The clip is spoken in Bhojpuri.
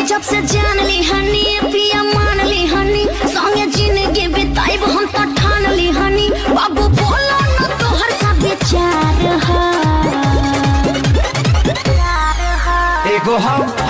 जब से जान ली हनी पिया मान ली हनी संगे जिंदगी बिताइब हम तो ठान ली हनी बाबू बोलो न तोहर का विचार है एगो हम